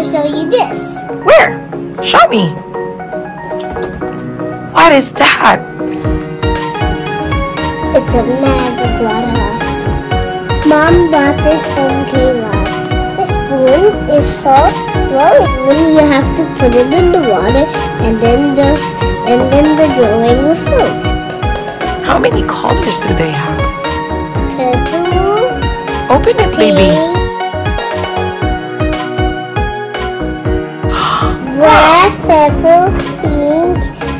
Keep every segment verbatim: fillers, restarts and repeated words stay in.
to show you this. Where? Show me. What is that? It's a magic water hose. Mom bought this from K M A R T. The spoon is for throwing. You have to put it in the water, and then the and then the drawing will float. How many colors do they have? Purple. Open it, baby. Black, purple, pink,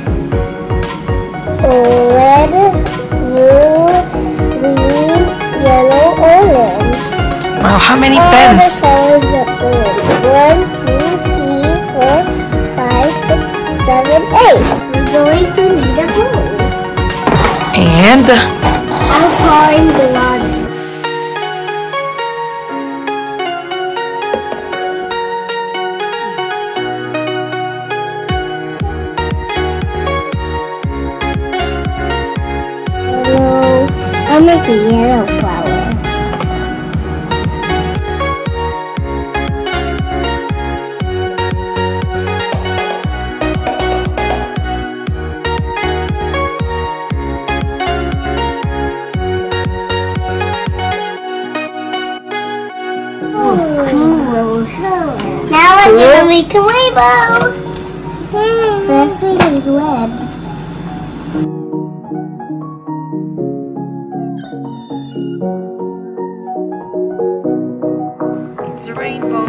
red, blue, green, yellow, orange. Wow, how many All pens? the colors are orange. One, two, three, four, five, six, seven, eight. We're going to need a bowl. And I'll pour in the water. Yellow. I'll make a yellow flower. Now we're gonna make a rainbow. First we need red. it's a rainbow.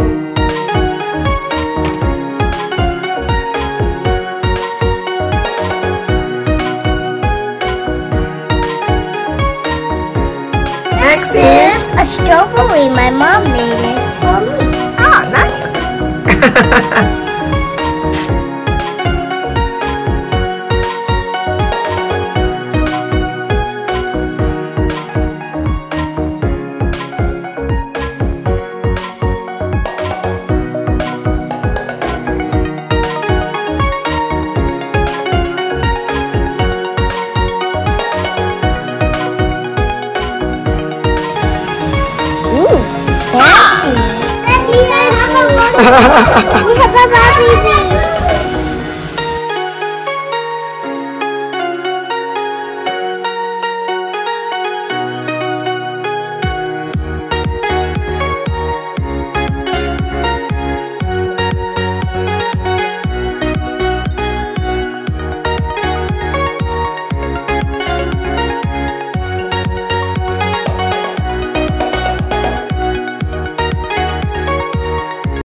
Next is a strawberry. My mom made it for me. Ah, nice. Fancy. Daddy, I have a bunny. We have